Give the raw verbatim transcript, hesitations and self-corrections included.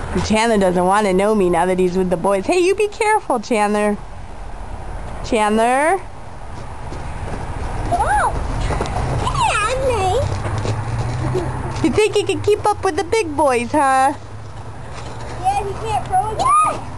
Chandler doesn't want to know me now that he's with the boys. Hey, you be careful, Chandler. Chandler? Oh! Hey, You think you can keep up with the big boys, huh? yeah, he can't throw again.